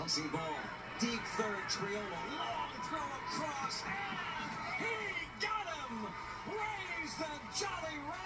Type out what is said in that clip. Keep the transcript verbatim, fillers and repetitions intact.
Bouncing ball. Deep third, Triolo. Long throw across. And he got him! Raise the Jolly